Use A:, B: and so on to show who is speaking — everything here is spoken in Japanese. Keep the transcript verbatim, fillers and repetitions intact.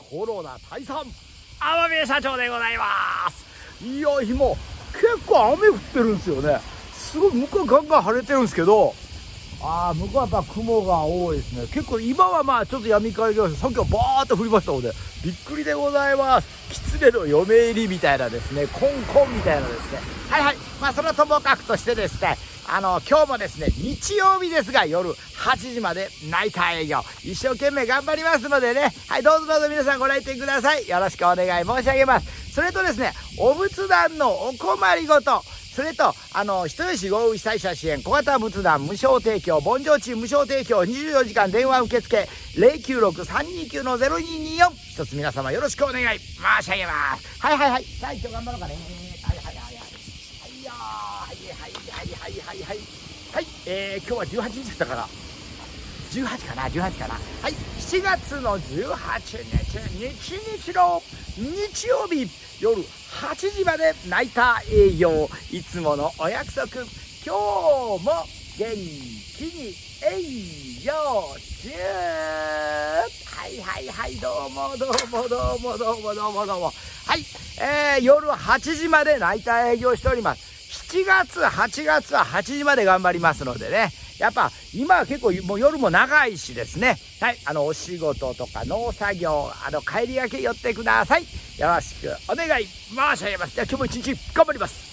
A: コロナ退散天宮社長でございます。いや今結構雨降ってるんですよね。すごい向こうガンガン晴れてるんですけど、あー向こうはやっぱ雲が多いですね。結構今はまあちょっと闇影がさっきはバーッと降りましたのでびっくりでございます。狐の嫁入りみたいなですね、コンコンみたいなですね。はいはい、まあそのともかくとしてですね、あの今日もですね日曜日ですが夜はちじまでナイター営業一生懸命頑張りますのでね、はいどうぞどうぞ皆さんご来店ください。よろしくお願い申し上げます。それとですね、お仏壇のお困りごと、それとあの人吉豪雨被災者支援小型仏壇無償提供、盆上地無償提供、にじゅうよじかん電話受付 ゼロきゅうろくさんにきゅうのゼロにによん、一つ皆様よろしくお願い申し上げます。はいはいはい、さあ今日頑張ろうかね。はいはいはいはいはいよーはいはいはいはいはいはいはい、えー、今日はじゅうはちにちだったからじゅうはちかなじゅうはちかな。はい、しちがつのじゅうはちにち日日の日曜日夜はちじまでナイター営業、いつものお約束、今日も元気に営業中。はいはいはい、どうもどうもどうもどうもどうもどうも。はい、えー、夜はちじまでナイター営業しております。しちがつはちがつははちじまで頑張りますのでね、やっぱ今は結構もう夜も長いしですね、はい、あのお仕事とか農作業、あの帰りがけ寄ってください。よろしくお願い申し上げます。では今日も一日頑張ります。